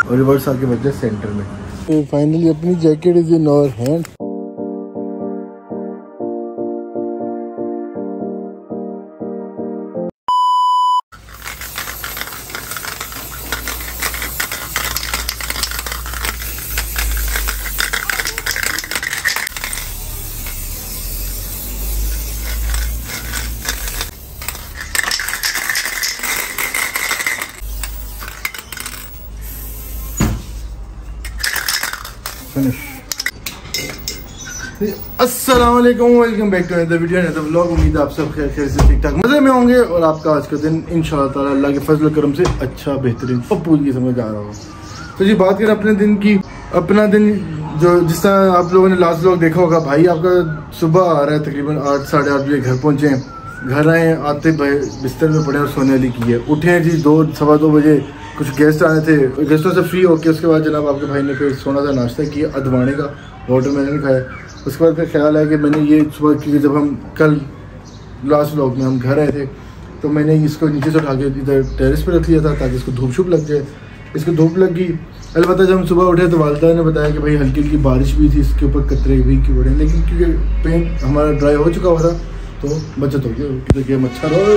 और रिवर्स आके बच जाए सेंटर में। तो फाइनली अपनी jacket is in our hand. अस्सलाम वालेकुम, welcome back to another video, another vlog. उम्मीद है आप सब खैर से ठीक ठाक मजे में होंगे और आपका आज का दिन इंशाअल्लाह ताला अल्लाह के फजल करम से अच्छा बेहतरीन और पूरी किस्म का आ रहा होगा। तो जी बात करें अपने दिन की, अपना दिन जो जिस तरह आप लोगों ने लास्ट व्लॉग देखा होगा, भाई आपका सुबह आ रहा है तकरीबन 8 साढ़े 8 बजे घर पहुँचे हैं। घर आए आते बिस्तर में पड़े और सोने वाली की है। उठे हैं जी 2 सवा 2 बजे, कुछ गेस्ट आए थे, गेस्टों से फ्री होके उसके बाद जनाब आपके भाई ने फिर सोना था नाश्ता किया अदवाने का, वाटरमेलन खाया। उसके बाद फिर ख्याल आया कि मैंने ये सुबह की जब हम कल लास्ट व्लॉग में हम घर आए थे तो मैंने इसको नीचे से उठा के इधर टेरेस पे रख लिया था ताकि इसको धूप शुप लग जाए। इसको धूप लग गई। अलबत्ता जब हम सुबह उठे तो वालिदा ने बताया कि भाई हल्की हल्की बारिश भी थी, इसके ऊपर कतरे भी की बड़े, लेकिन क्योंकि पेंट हमारा ड्राई हो चुका हुआ था तो बचत हो गया। देखिए मच्छर और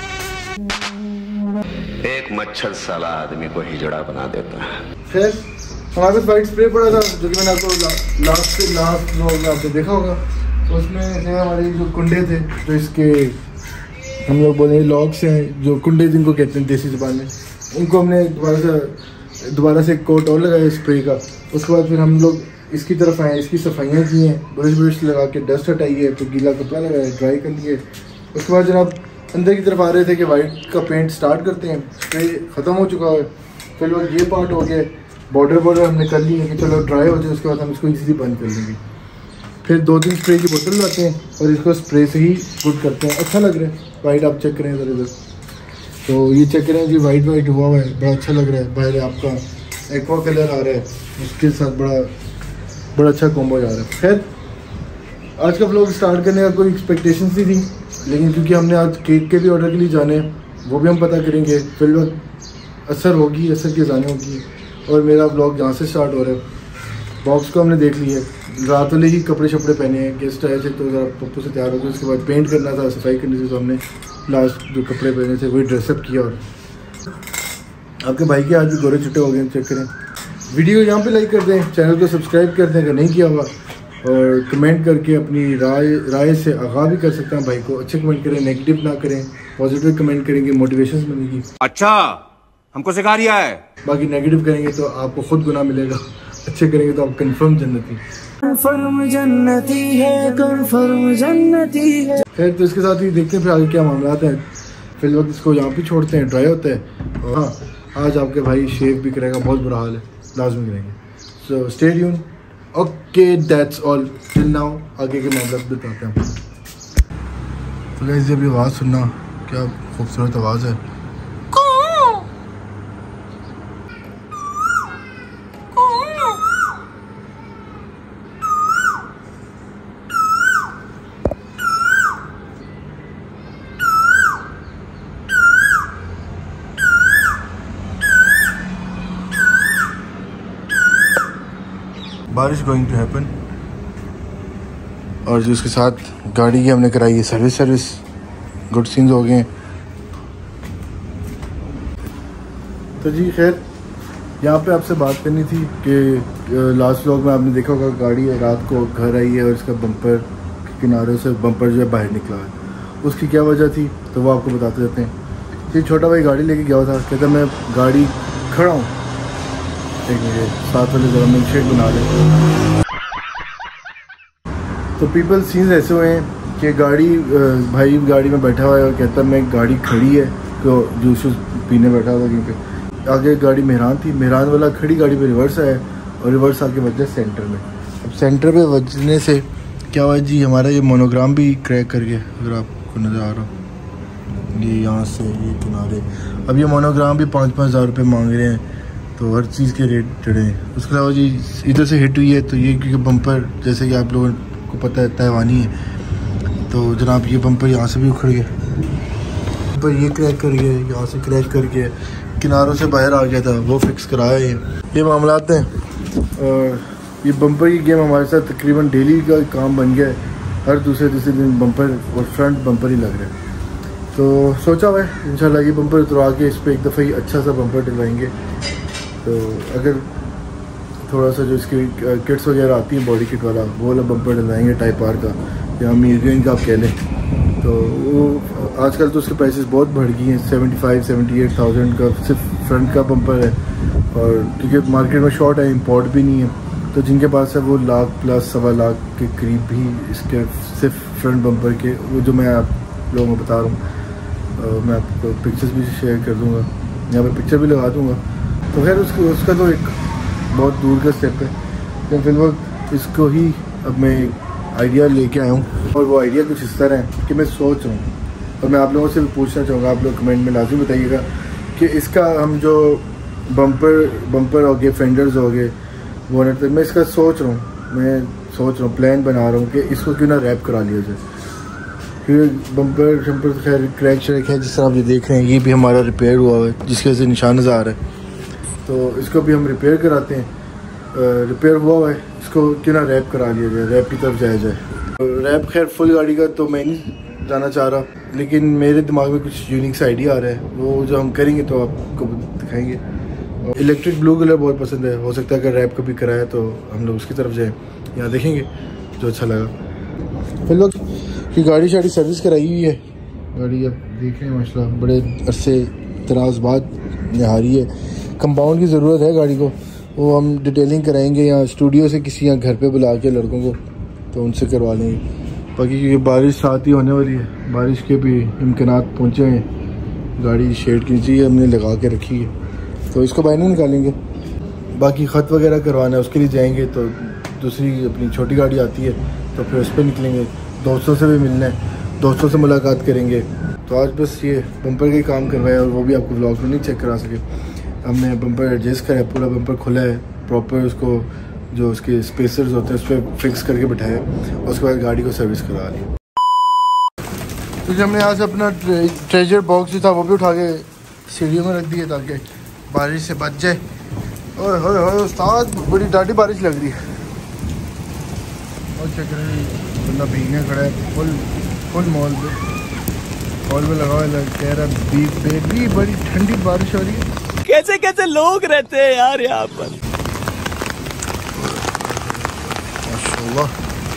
एक मच्छर साला आदमी को हिजड़ा बना देता है। खैर हमारे पास वाइट स्प्रे पड़ा था जो कि मैंने आपको लास्ट व्लॉग में आपने देखा होगा। तो उसमें जो हमारे जो कुंडे थे, जो इसके हम लोग बोले लॉक्स हैं, जो कुंडे जिनको कहते हैं देसी ज़बान में, उनको हमने दोबारा से एक कोट और लगाया स्प्रे का। उसके बाद फिर हम लोग इसकी तरफ आए, इसकी सफाइयाँ की हैं, ब्रश लगा के डस्ट हटाई है, फिर गीला कपड़ा लगाया, ड्राई कर लिए। उसके बाद जनाब अंदर की तरफ आ रहे थे कि वाइट का पेंट स्टार्ट करते हैं, स्प्रे ख़त्म हो चुका है। फिर लोग ये पार्ट हो गया, बॉर्डर हमने कर ली है कि चलो ड्राई हो जाए, उसके बाद हम इसको इजीली बंद कर लेंगे। फिर 2-3 स्प्रे की बोतल लाते हैं और इसको स्प्रे से ही गुड करते हैं। अच्छा लग रहा है। वाइट आप चेक करें इधर इधर, तो ये चेक करें जी, वाइट हुआ हुआ है, बड़ा अच्छा लग रहा है। बाहर आपका एक्वा कलर आ रहा है, उसके साथ बड़ा अच्छा कॉम्बो जा रहा है। खैर आज का व्लॉग स्टार्ट करने का कोई एक्सपेक्टेशन नहीं थी, लेकिन क्योंकि हमने आज केक के भी ऑर्डर के लिए जाने हैं, वो भी हम पता करेंगे। फिर असर होगी, असर की जाने होगी। और मेरा व्लॉग जहाँ से स्टार्ट हो रहा है, बॉक्स को हमने देख लिया है, रात वाले ही कपड़े शपड़े पहने हैं, गेस्ट आए थे तो ज़रा पप्पू से तैयार हो गए। उसके बाद पेंट करना था, सफाई करनी थी, तो हमने लास्ट जो कपड़े पहने थे वही ड्रेसअप किया। और आपके भाई के आज भी गोरे छुट्टे हो गए, चेक करें। वीडियो यहाँ पे लाइक कर दें, चैनल को सब्सक्राइब कर दें अगर नहीं किया हुआ, और कमेंट करके अपनी राय से आगाह भी कर सकते हैं भाई को। अच्छे कमेंट करें, नेगेटिव ना करें, पॉजिटिव कमेंट करेंगे, मोटिवेशन मिलेगी। अच्छा हमको सिखा रिया है। बाकी नेगेटिव करेंगे तो आपको खुद गुनाह मिलेगा, अच्छे करेंगे तो आप कंफर्म जन्नती है। खैर तो इसके साथ ही देखते हैं फिर आगे क्या मामला है। फिर वक्त इसको यहाँ पे छोड़ते हैं, ड्राई होता है। और हाँ, आज आपके भाई शेव भी करेगा, बहुत बुरा हाल है, लाजमी करेंगे। So stay tune. Okay that's all till now, आगे के मामला बताते हैं। तो गाइस जब ये आवाज़ सुनना, क्या खूबसूरत आवाज़ है। बारिश गोइंग टू हैपन। और जो उसके साथ गाड़ी की हमने कराई है सर्विस, गुड सीन्स हो गए। तो जी खैर यहाँ पे आपसे बात करनी थी कि लास्ट व्लॉग में आपने देखा होगा गाड़ी रात को घर आई है और इसका बम्पर के किनारे से बम्पर जो है बाहर निकला है। उसकी क्या वजह थी तो वो आपको बताते रहते हैं। ये छोटा भाई गाड़ी लेके गया था, कहता मैं गाड़ी खड़ा हूँ, एक मिनट साथ वाले जरा मिल्क शेक बना लें। तो पीपल सीन्स ऐसे हुए हैं कि भाई गाड़ी में बैठा हुआ है और कहता मैं गाड़ी खड़ी है, तो जूस पीने बैठा हुआ कहीं पे। आगे गाड़ी मेहरान थी, मेहरान वाला खड़ी गाड़ी पे रिवर्स आया और रिवर्स आके बजा सेंटर में। अब सेंटर पे बजने से क्या हुआ जी, हमारा ये मोनोग्राम भी क्रैक कर गया, अगर आपको नज़र आ रहा हो ये यहाँ से ये किनारे। अब ये मोनोग्राम भी 5-5 हज़ार रुपये मांग रहे हैं, तो हर चीज़ के रेट चढ़े हैं। उसके अलावा जी इधर से हिट हुई है, तो ये क्योंकि बम्पर जैसे कि आप लोगों को पता है ताइवानी है, तो जनाब ये बम्पर यहाँ से भी उखड़ गया, पर ये क्रैक कर गया, यहाँ से क्रैक कर गया, किनारों से बाहर आ गया था, वो फिक्स कराया ये मामलात हैं। और ये बम्पर की गेम हमारे साथ तकरीबन डेली का काम बन गया है। हर दूसरे दिन बम्पर और फ्रंट बम्पर ही लग रहा है। तो सोचा हुआ है इंशाल्लाह ये बम्पर उतरवा के इस पर एक दफ़ा ही अच्छा सा बम्पर डलवाएंगे। तो अगर थोड़ा सा जो इसकी किट्स वगैरह आती हैं बॉडी किट वाला, वो वाला बम्पर डलवाएंगे टाइप आर का या मीडियम का आप कह लें। तो वो आजकल तो उसके प्राइसेस बहुत बढ़ गई हैं, 75-78,000 का सिर्फ फ्रंट का बम्पर है। और क्योंकि मार्केट में शॉर्ट है, इंपोर्ट भी नहीं है, तो जिनके पास है वो लाख प्लस सवा लाख के करीब भी इसके सिर्फ फ्रंट बम्पर के, वो जो मैं आप लोगों को बता रहा हूँ। मैं आपको पिक्चर्स भी शेयर कर दूँगा, यहाँ पर पिक्चर भी लगा दूँगा। तो खैर उसका तो एक बहुत दूर का स्टेप है, लेकिन फिलहाल इसको ही अब मैं आइडिया लेके आया हूँ। और वो आइडिया कुछ इस तरह है कि मैं सोच रहा हूँ, और मैं आप लोगों से भी पूछना चाहूँगा, आप लोग कमेंट में लाजमी बताइएगा कि इसका हम जो बम्पर हो गए, फेंडर्स हो गए, बोनट तक मैं इसका सोच रहा हूँ प्लान बना रहा हूँ कि इसको क्यों ना रैप करा लिया जाए। क्योंकि बम्पर शम्पर तो खैर क्रैक श्रैक है, जिस तरह आप ये देख रहे हैं, ये भी हमारा रिपेयर हुआ हुआ है, जिसकी वजह से निशान नज़र आ रहा है। तो इसको भी हम रिपेयर कराते हैं, रिपेयर हुआ है, इसको क्यों ना रैप करा लिया जाए, रैप की तरफ जाया जाए। तो रैप खैर फुल गाड़ी का तो मैं नहीं जाना चाह रहा, लेकिन मेरे दिमाग में कुछ यूनिक सा आइडिया आ रहा है, वो जो हम करेंगे तो आपको दिखाएंगे। इलेक्ट्रिक ब्लू कलर बहुत पसंद है, हो सकता है अगर रैप कभी कराया तो हम लोग उसकी तरफ जाएँ, यहाँ देखेंगे जो अच्छा लगा। फिर लोग की गाड़ी शाड़ी सर्विस कराई हुई है, गाड़ी आप देख रहे हैं माशाल्लाह बड़े अरसे तराज बाद नहारी है। कंपाउंड की ज़रूरत है गाड़ी को, वो हम डिटेलिंग कराएंगे या स्टूडियो से किसी यहाँ घर पे बुला के लड़कों को, तो उनसे करवा लेंगे। बाकी क्योंकि बारिश साथ ही होने वाली है, बारिश के भी इम्कानात पहुँचे हैं, गाड़ी शेड की नीचे हमने लगा के रखी है, तो इसको बाहर नहीं निकालेंगे। बाकी ख़त वगैरह करवाना है, उसके लिए जाएंगे। तो दूसरी अपनी छोटी गाड़ी आती है, तो फिर उस पर निकलेंगे। दोस्तों से भी मिलना है, दोस्तों से मुलाकात करेंगे। तो आज बस ये बम्पर का ही काम करवाया, और वो भी आपको व्लॉग में नहीं चेक करा सके। हमने बम्पर एडजस्ट करा, पूरा बम्पर खुला है प्रॉपर, उसको जो उसके स्पेसर्स होते हैं उस पर फिक्स करके बिठाया, उसके बाद गाड़ी को सर्विस करा ली। तो हमने आज अपना ट्रेजर बॉक्स जो था वो भी उठा के सीढ़ियों में रख दिया ताकि बारिश से बच जाए। ओए होए होए उस्ताद, बड़ी डाटी बारिश लग रही है। और क्या करें, बंदा भीगने खड़ा है फुल मॉल पे लगा हुआ है, कह रहा बेबी बड़ी ठंडी बारिश हो रही है। कैसे लोग रहते हैं यार यहाँ पर, माशाल्लाह।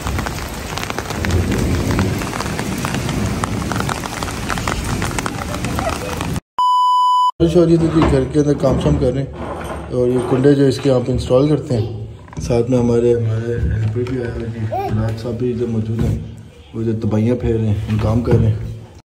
बारिश हो रही है तो घर के अंदर काम शाम कर रहे हैं, और ये कुंडे जो इसके यहाँ पे इंस्टॉल करते हैं, साथ में हमारे हेल्पर भी आए हुए हैं, नाथ साहब भी इधर मौजूद हैं, वो इधर तबाइयाँ फेर रहे हैं, हम काम कर रहे हैं।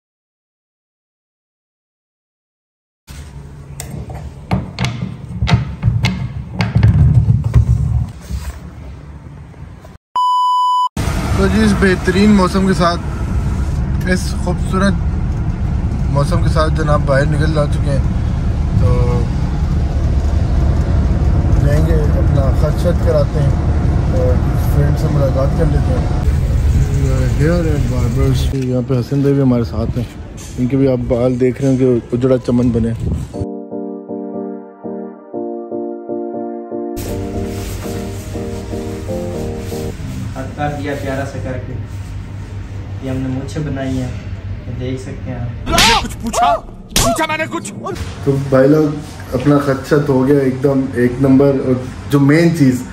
तो जी इस बेहतरीन मौसम के साथ, इस खूबसूरत मौसम के साथ जनाब बाहर निकल जा चुके हैं। तो जाएंगे अपना खत कराते हैं और फ्रेंड से मुलाकात कर लेते हैं। हेयर एंड बार्बर्स, यहाँ पे हसन भाई भी हमारे साथ हैं, इनके भी आप बाल देख रहे हैं कि उजड़ा चमन बने। कर दिया प्यारा सा करके, ये हमने मूछे बनाई हैं, तो देख सकते हैं आप। कुछ पूछा मैंने कुछ। तो भाई लोग अपना खदशत हो गया एकदम एक नंबर, और जो मेन चीज़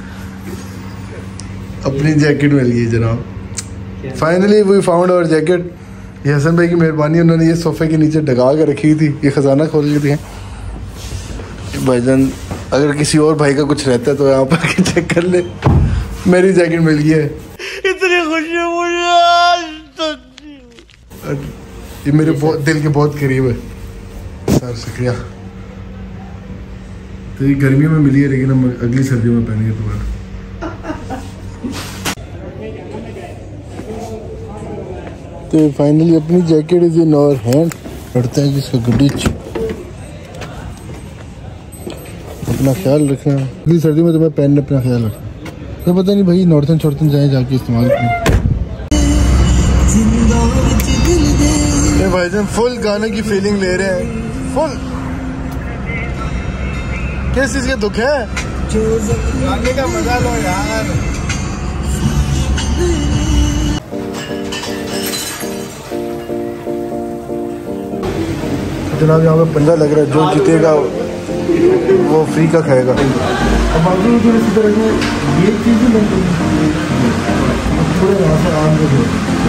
अपनी जैकेट मिल गई जनाब। Finally we found our jacket. ये हसन भाई की मेहरबानी, उन्होंने ये सोफे के नीचे ढका के रखी थी, ये ख़जाना खोल के दिए भाईजान। अगर किसी और भाई का कुछ रहता है तो यहाँ पर चेक कर ले, मेरी जैकेट मिल गई है। इतनी खुशी मुझे, ये मेरे बहुत दिल के बहुत करीब है सर, शुक्रिया। तो ये गर्मियों में मिली है, लेकिन हम अगली सर्दियों में पहनेंगे दोबारा। तो फाइनली अपनी jacket is in our hand, पड़ता है जिसका गुडीच। अपना ख्याल रखना, अगली सर्दी में तो मैं पहनने अपना ख्याल रखना। तो पता नहीं भाई नॉर्थन शॉर्थन जाए जाके इस्तेमाल करें। भाईजान फुल गाने की फीलिंग ले रहे हैं, फुल किस चीज के दुख है? गाने का मजा लो यार। जनाब यहाँ पे पंजा लग रहा है, जो जीतेगा वो फ्री का खाएगा। अब बाकी इसी तरह की ये चीज़ भी थोड़े यहाँ से आम